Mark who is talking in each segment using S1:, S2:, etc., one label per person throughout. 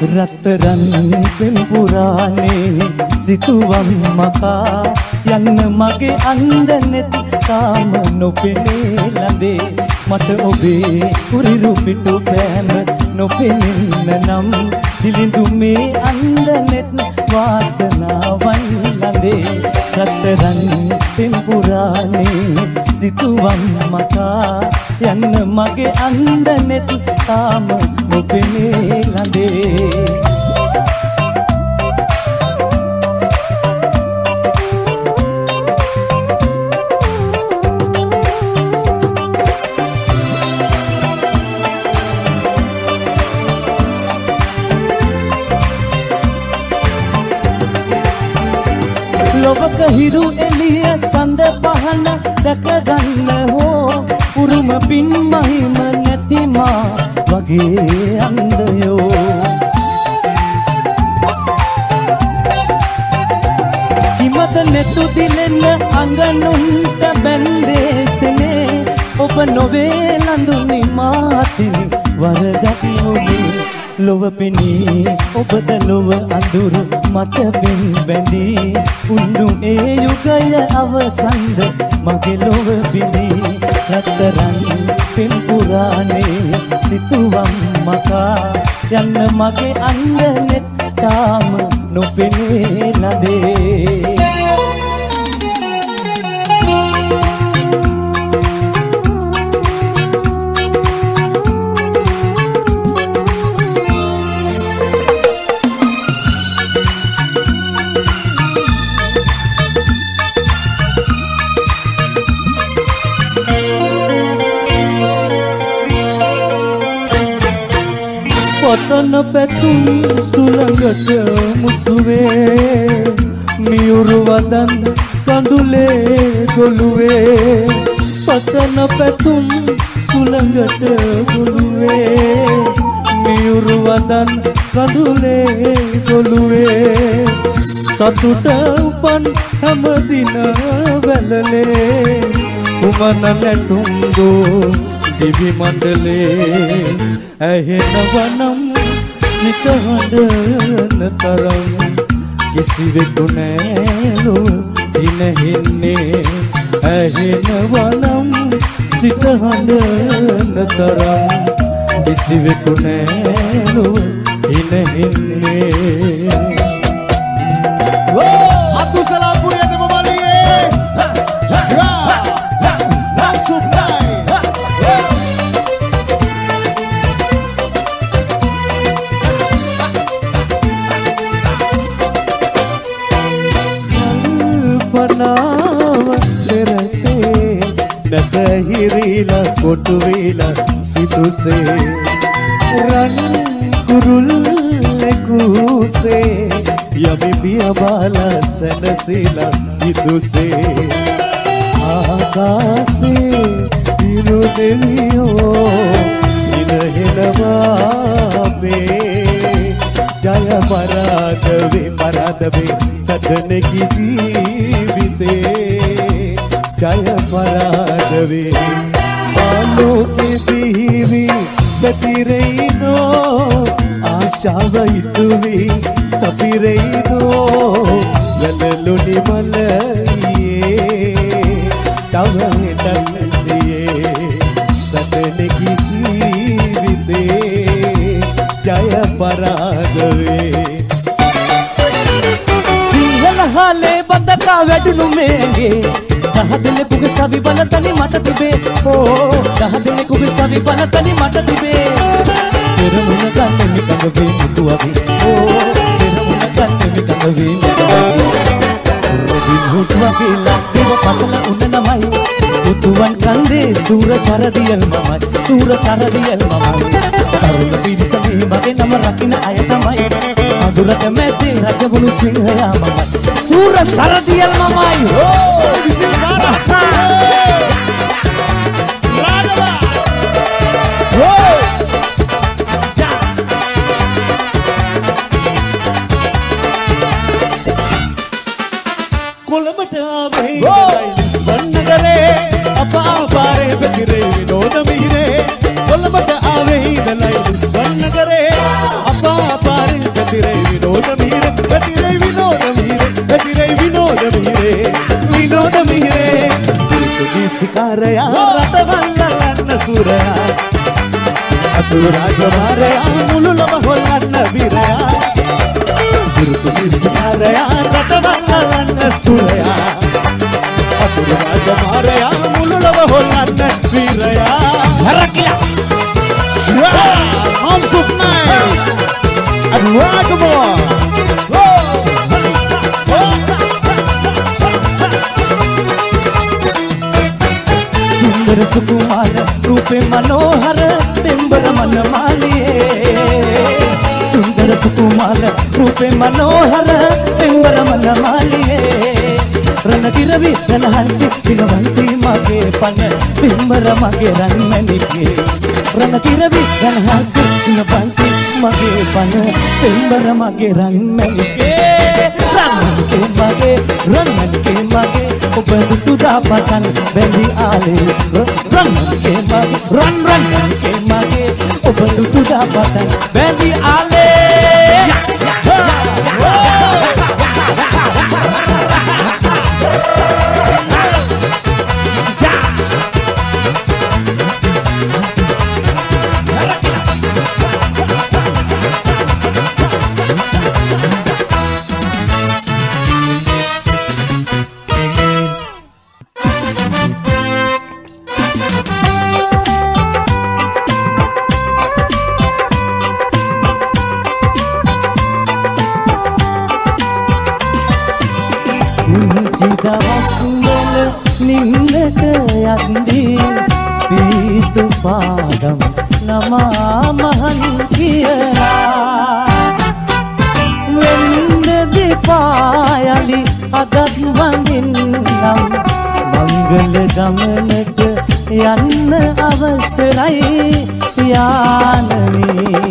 S1: රත්තරන් පෙම් පුරානේ සිතුවම් මකා යන්න මගේ අන්දනෙත් තාම නොපෙනේ ළඳේ මට ඔබේ කුරිරු පිටු පෑම නොපෙනෙන්න නම් දිලිඳු මේ අන්දනෙත් වාසනාවන් ළඳේ රත්තරන් පෙම් පුරානේ සිතුවම් මකා යන්න මගේ අන්දනෙත් තාම නොපෙනේ ළඳේ ලොවක හිරු එළිය සඳ පහන දැක ගන්න හෝ උරුම පින් මහිම නැති මා වගේ අන්ධයෝ කිමද නැතු දිලෙන්න අඟනුන්ට බැන්දේසනේ ඔබ නොවේ ලඳුනි මාතිනි වරදක් නොවේ ලොව පෙනී ඔබද ලොව අඳුරු මත පෙන් බැඳී උණු ඒ යුගය අවසන්ද මගේ ලොව පිනී රත්තරන් පෙම් පුරානේ සිතුවම් මකා යන්න මගේ අන්දනෙත් තාම නොපෙනේ ළඳේ පතන පැතුම් සුළඟට මුසුවේ මියුරු වදන් කඳුලේ ගොළුවේ පතන පැතුම් සුළඟට ගොළුවේ මියුරු වදන් කඳුලේ ගොළුවේ සතුට උපන් හැමදින වැළලේ උමන නැටුම් දෝ දිවි මණ්ඩලේ ඇහෙනවනම් සිත හඬන තරම් කිසිවෙකු නෑලු දිනහින්නේ ඇහෙනවනම් සිත හඬන තරම් කිසිවෙකු නෑලු දිනහින්නේ නැතහිරිලා කොටුවිලා සිතුසේ රන් කුරුල්ලෙකුසේ යමි පිය බාලා සැනසීලා හිතුසේ ආකාසේ ඉරු දෙවියෝ ඉනහෙනවා මේ ජය පරාදවේ සදනෙකි ජීවිතේ ජය පරාදවේ ආලෝකෙ දිවි පැතිරෙයිනෝ ආශාව ඉතුවි සපිරෙයිනෝ වැළලුනි මලයේ තව හෙටන්නේ සදනෙකි ජීවිතේ ජය පරාදවේ සිංහල හාලේ බඳකා වැඩුණු මේගේ දහදෙනෙකුගේ සවි බලතනි මට තිබේ ඕ දහදෙනෙකුගේ සවි බලතනි මට තිබේ පෙරමුණ ගන්න මිකඟ වේ මුතුවවි ඕ පෙරමුණ ගන්න මිකඟ වේ මුතුවවි රොබින් හුඩ් වගේ ලක්දිව පසල උන නමයි මුතුවන් කන්දේ සූර සරදියල් මමයි සූර සරදියල් මමයි තරුණ පිරිසගේ මගේ නම රකින්න අය තමයි අඳුරට මැද්දේ රජවුණු සිංහයා මමයි සූර සරදියල් මමයි කොළඹට ආවේ වන්නගරේ අපාපාරේ පැතිරේ විනෝද මිහිරේ කොළඹට ආවේ ඉඳලයි වන්නගරේ අපාපාරේ
S2: සිකාරයා රටවල්ලන්න සූරයා අතුරු රාජමාරයා මුළුලම හොල්ලන්න වීරයා ගුරුතුමි සිකාරයා රටවල්ලන්න සූරයා අතුරු රාජමාරයා මුළුලම හොල්ලන්න වීරයා හරකිලා Moms of Night and Ragamore. Sundar Sukumar Rupe Manohar Bimbara Manamaliye Sundar Sukumar Rupe Manohar Bimbara Manamaliye Ranagiravi Ranhansi Dinavanti Mage Pana Bimbara Mage Ranmanike Ranagiravi Ranhansi Dinavanti Mage Pana Bimbara Mage Ranmanike Ranmanike Mage Obandu Tuda Patan Bendi Ale Ranmanike Mage Ranmanike Mage Obandu Tuda Patan Bendi Ale නින්නට යද්දී පීතු පාදම් නමා මහන් කියලා වෙන්න දෙපායලි අදත් වඳින්නම් මංගල ගමනට යන්න අවසරයි යානමේ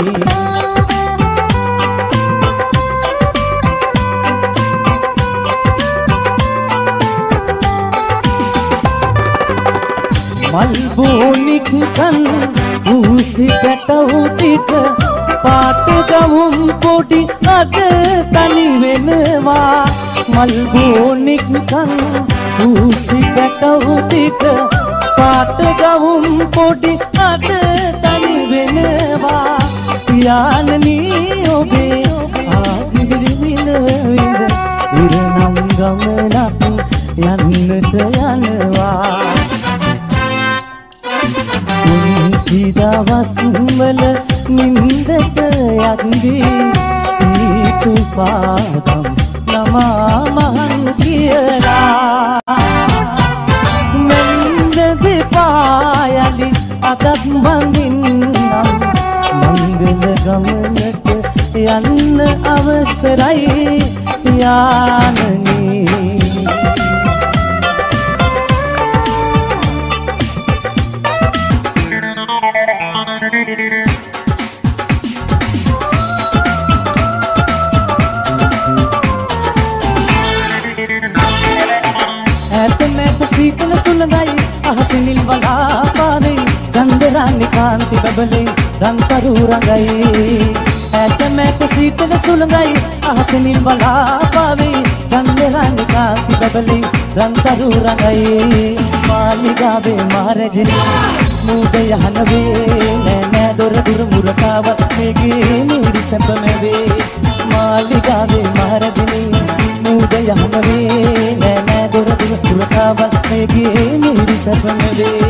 S2: Malbonik kan usi katautik paat gawum podi ada tani wenwa Malbonik kan usi katautik paat gawum podi ada tani wenwa yanani obe aadiri winda winda iranam gamanak yannata yanwa දවස් වල නින්දට යද්දී පීතු පාදම් නමා මහන් කියලා මෙන්න දෙපායලි අදත් වඳින්නම් මංගල ගමනට යන්න අවසරයි යානනේ සීතල සුළඟයි අහසිනිල් වලාපාවේ චන්දරානි කාන්ති බබලේ රන්තරු රඟයි ඇතමැත සීතල සුළඟයි අහසිනිල් වලාපාවේ චන්දරානි කාන්ති බබලේ රන්තරු රඟයි මාලිගාවේ මාරජනි මූද යහනවේ නෑ දොර දුර මුරකාව මේගේ නිරි සැපමවේ මාලිගාවේ මාරජනි මූද යහනවේ නෑ දොර දුර මුරකාව මේගේ නිරි සැපමවේ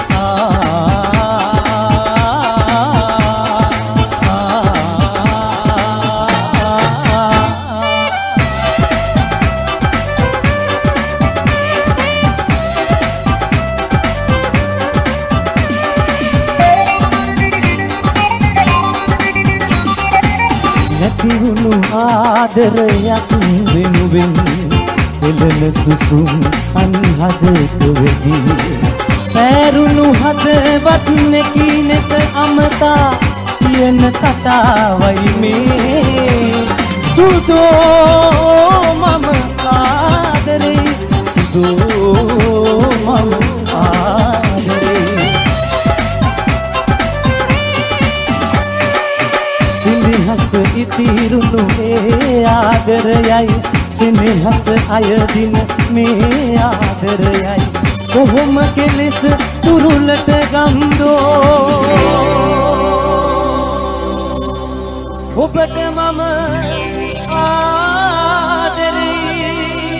S2: නැතිවුණු ආදරයක් වෙනුවෙන් එළන සුසුම් අන්හදක වෙදී පැරුණු හදවත් නැකිනෙක අමතා කියන කතාවයි මේ සුදෝ මම ආදරේ සුදෝ මම ආදරේ සිනහස ඉතිරුණු ඒ ආදරයයි සෙනෙහස අයදින මේ ආදරයයි
S1: කොහොම කෙලෙස තුරුලට ගම්දෝ ඔබට මම ආදරේ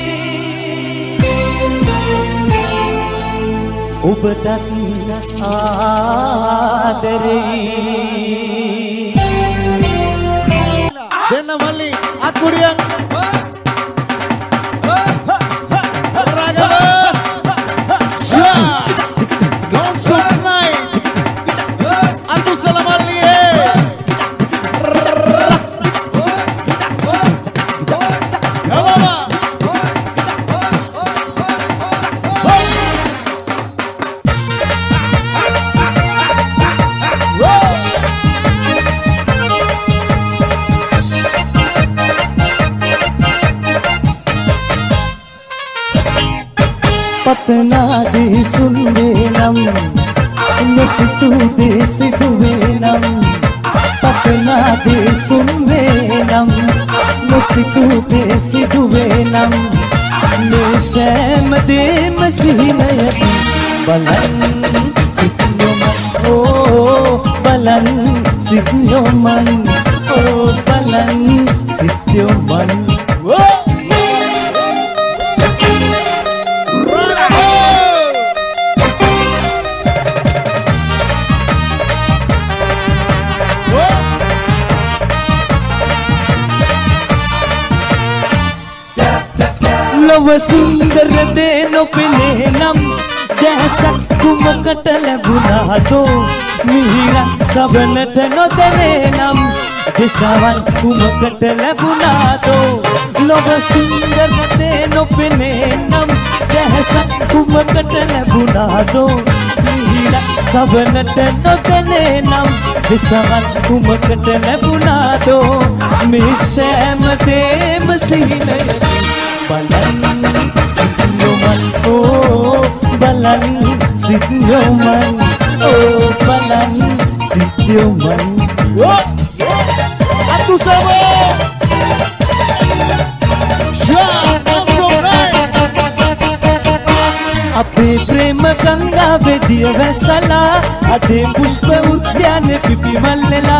S1: ඔබටත් ආදරේ
S3: දෙන්න මල්ලි අත්කුඩියක්
S1: पतना दे सुनवे नम नसितु दे सिधुवे नम पतना दे सुनवे नम नसितु दे सिधुवे नम मैं सैम दे मसीनय बलन सिद्धो मन ओ बलन सिद्धो मन ओ बलन सिद्धो मन ओ लव सुंदर देनो पिले नम जैसा कुमकट लबुना दो मीरा सबनट नो देवे नम दिशावन कुमकट लबुना दो लव सुंदर देनो पिले नम जैसा कुमकट लबुना दो मीरा सबनट नो देवे नम दिशावन कुमकट लबुना दो मिसैम दे मसीने बलन सिद्धो मन ओ बलन सिद्धो मन ओ बलन सिद्धो मन ओ
S3: Atu Sabo
S1: अपे प्रेम गंगा वेदिय वैसला अधे पुष्प उद्यान पिपी मल्लेला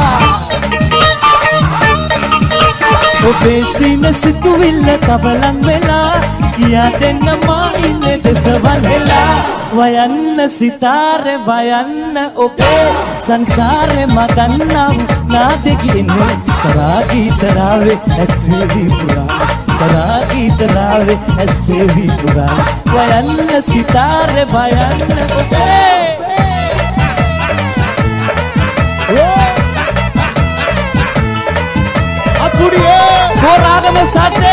S1: बेसीन सितुविल्ल कबलं वेला किया देन्न माइल देसवल वेला वयन्न सितारे वयन्न ओपे संसारे मगन्नम नादगिन सरागी तरावे ऐसे भी पुराण सरागी तरावे ऐसे भी पुराण वयन्न सितारे वयन्न ओपे वो राग में साथे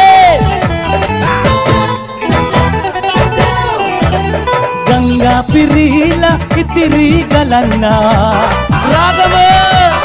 S1: गंगा पिरीला इतिरी गलन्ना राग में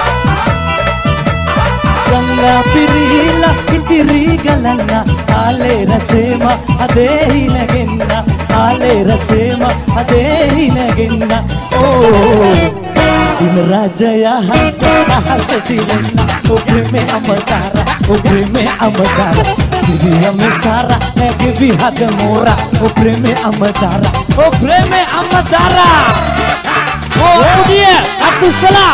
S1: गंगा पिरीला इतिरी गलन्ना आले रसेमा अदे ही नगिन्ना आले रसेमा अदे ही नगिन्ना ओ दिन राजया हंस दिलन्ना उग्र में अमतारा उग्र में अमतारा सिरिया में सारा है कि भी हद मोरा उग्र में अमतारा उग्र में अमतारा ओ पुदिये अब्दुल सलाम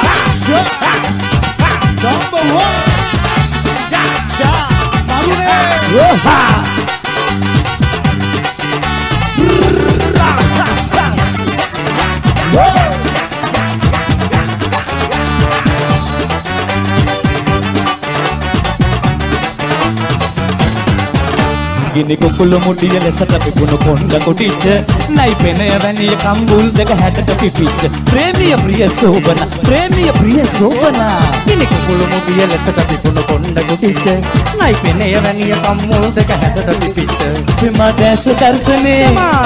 S1: गिनी कुकुलु मुटिय लेसट पिपुनु कोंड कोटिच नई पेने वनिय कंबुल देख हैटट पिपिच प्रेमिय प्रिय शोभना गिनी कुकुलु मुटिय लेसट पिपुनु कोंड कोटिच नई पेने वनिय कंबुल देख हैटट पिपिच हिमा देश दर्शने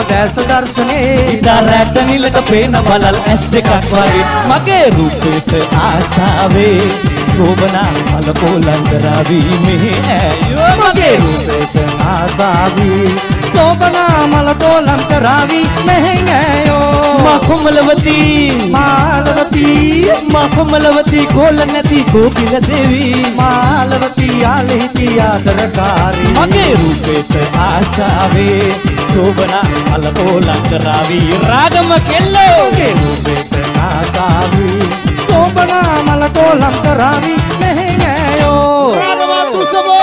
S1: इतारट नीलक पेन बलल एस දෙකක් වගේ මගේ රූපෙට ආසාවේ शोभना मल कोलंदरावी में आयो मगे रूपेट आसावी शोभना मल कोलंदरावी में आयो माखुमलवती माखुमलवती कोल नदी कोकिल देवी मालवती आलेती आदरकारी मगे रूपेट आसावे शोभना अलकोलंकरावी रागम केल्लो
S2: ගෙරුවෙට නාකාවි සෝබනා මලකෝලංකරාවි මෙහෙයෝ
S3: Radama Tusamo.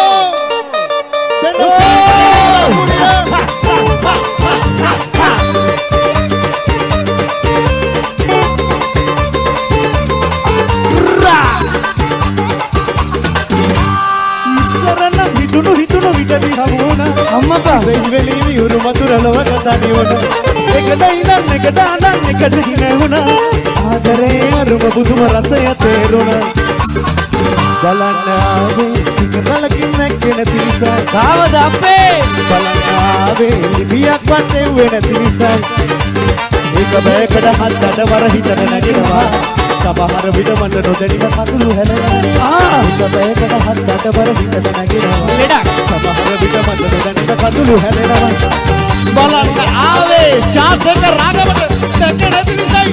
S2: ඉස්සරන හිතුණු විටදී හමුුණා
S1: අම්මපා
S3: වෙලි විහුරු මතුරලව කතානිවන. එකට ඉඳන් එකට අනන් එකට හිනැවුණා. ආදරේ අරුම බුදුම රසය තේරුණා. බලන්න ආවේ ඉකලකින් නැක්කෙන තිරිසයි.
S1: කාවද අපේ
S3: බලන්න ආවේ ලිපියක් වත්තේ වෙන තිරිසයි. එක බයකට හත්තට වර හිතට නැගෙනවා. සමහර විට මට නොදැනිව කඳුළු හැලෙනවා. එක බයකට හත්තට වර හිතට නැගෙනවා.
S1: ලෙඩක්
S3: සමහර විට මට නොදැනිව කඳුළු හැලෙනවා. බලන්න ආවේ ශාසක රාගමට දැකෙන තිරිසයි.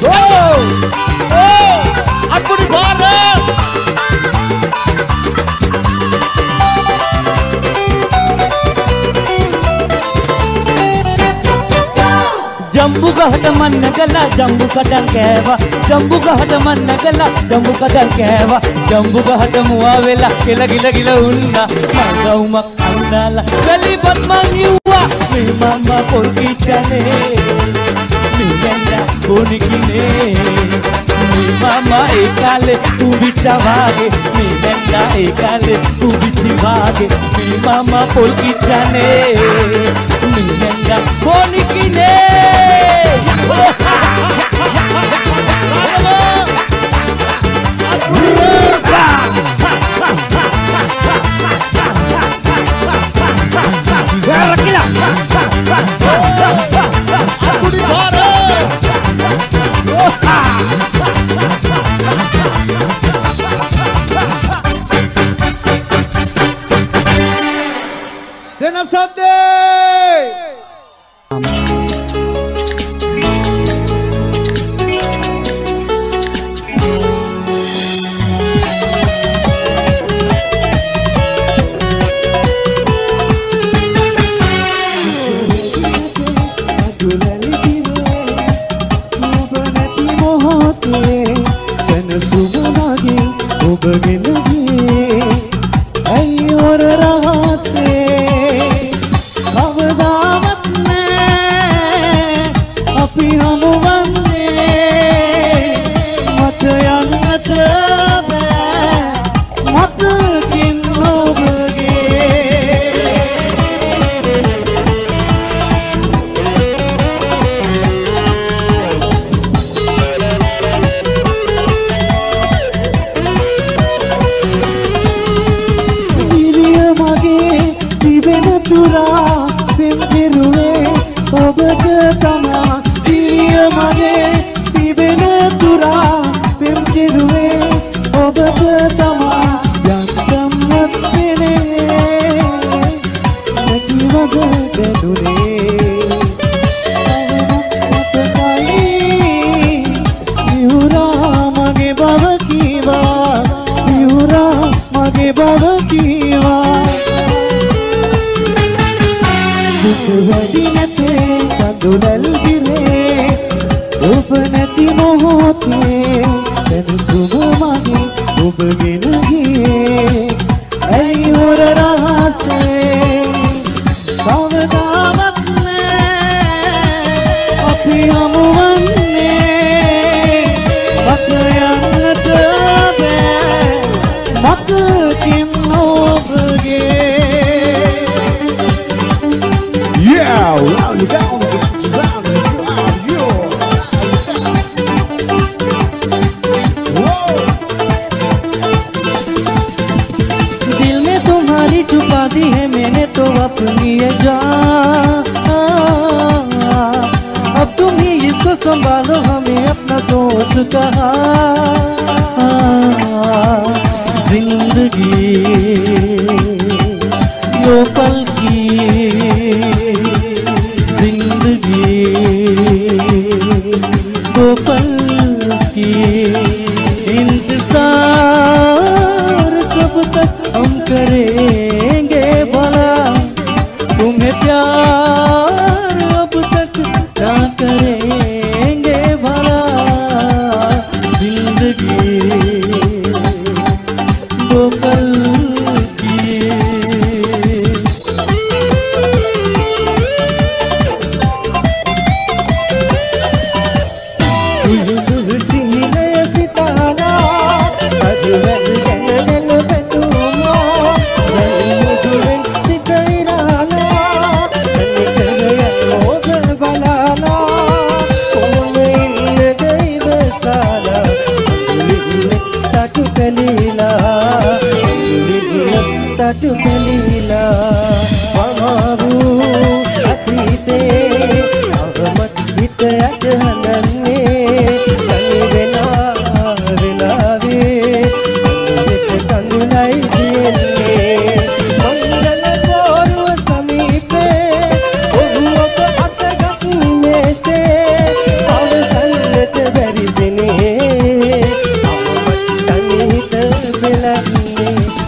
S3: අත්පුඩි බාර
S1: जम्बू गहट मन गला जम्बू कटन कहवा जम्बू गहट मन गला जम्बू कटन कहवा जम्बू गहट मुआ वेला किला गिला गिला उन्ना मगौम अंदाला गली बदमानिवा मी मामा पोरकी चले मी गंगा बोनिकिने मी मामा एकाले तू बिचा वागे मी गंगा एकाले तू बिची वागे मी मामा पोरकी चले मी गंगा बोनिकिने
S3: Dena Sunday.
S1: संभालो हमें अपना दोस्त कहा जिंदगी यो पल की जिंदगी दो पल की इंतजार कब तक हम करेंगे भला तुम्हें प्यार
S2: තටු පෙළීලා වමාරු අතීතේ අවමත් හිත යට හඳන්නේ තනි වෙලා වෙලාවේ අඳුරට කඳුලයි තියෙන්නේ මංගල පොරුව සමීපේ ඔහු ඔබ අතගත් මේසේ අවසන්නට බැරි සෙනේ අවමත් තනි හිත වෙලන්නේ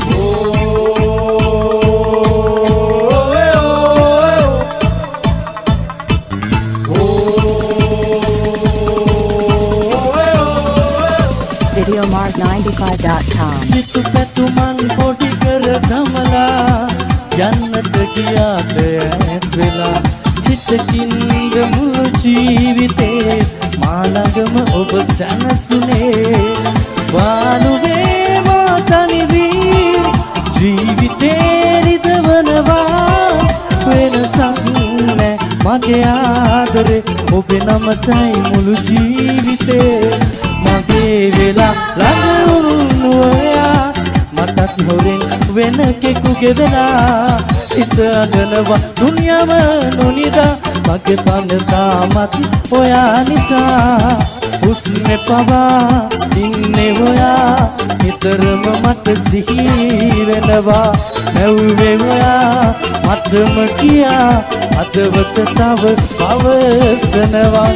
S4: Videomart95.com.
S1: සිතු පැතුමන් පොඩි කර දමලා යන්නට ගියාට ඈත් වෙලා හිතකින් මුළු ජීවිතේ මා ළඟම ඔබ සැනසුනේ වානුවේ මා තනි වී ජීවිතේ රිදවනවා වෙනසක් නෑ මගේ ආදරේ ඔබේ නමතයි මුළු ජීවිතේ මගේ වෙලා ළඟ ඔයා මටත් හොරෙන් වෙන කෙකුගේ වෙලා හිත අඬනවා දුනියම නොනිදා මගේ පන තාමත් ඔයා නිසා හුස්නේ පවා ඉන්නේ ඔයා නිතරම මට සිහි වෙනවා නැවුවේ ඔයා මටම කියා අදවත තව පවසනවා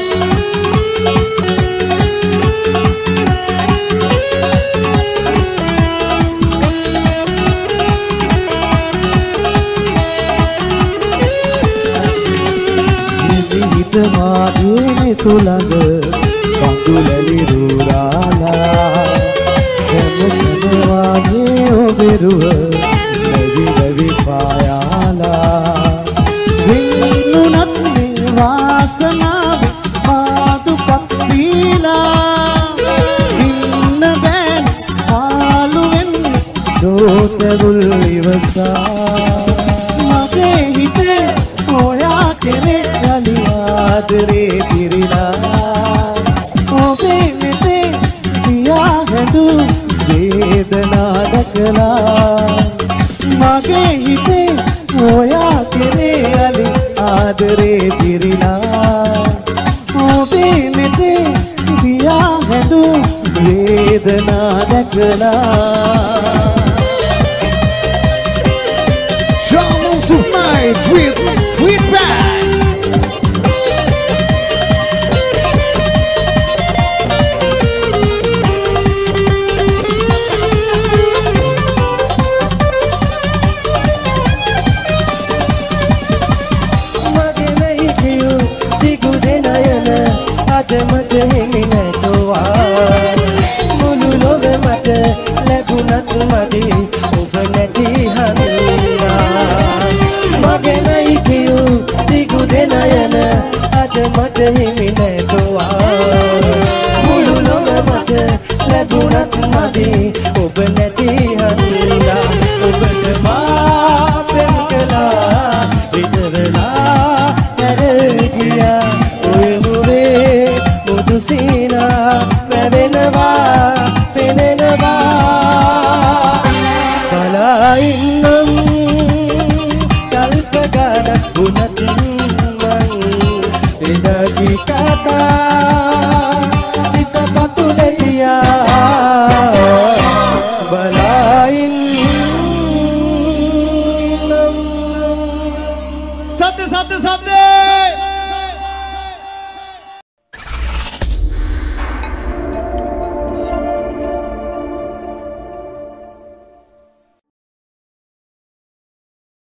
S3: මාගේ තුළඟ කඳුලලි රුරාලා හැමතෙනවාගේ ඔබෙරුව ලැබි ලැබි පායාලා වින්නුනත් මේ වාසනාව පාදුකක් දීලා ඉන්න බෑන් පාලු වෙන්න සෝතරුල් ඉවසා මගේ හිතේ ඔයා කෙරේ ආදරේ පිරිලා ඔබේ මෙතේ පියා හැඳු වේදනා දකලා මගේ හිතේ ඔයා කෙරේ අලි ආදරේ පිරිලා ඔබේ මෙතේ පියා හැඳු වේදනා දකලා Troubles of night with feedback.
S2: මට හිමි නැතුවා මුළු ලොව මට ලැබුණත් මදි ඔබ නැති හඳුනා මගේ නයි කියූ දිගු දෙන යන අද මට හිමි නැතුවා මුළු ලොව මට ලැබුණත් මදි ඔබ නැති හඳුනා ඔබට මා පෙම් කළා විතරලා නැරගියා දුසිනා වැවෙනවා පෙනෙනවා බලා ඉන්නම් කල්ප ගණන් වුණත් මං එදකි කතා සිත පතුලේ තියා බලා ඉන්නම්
S3: සද්ද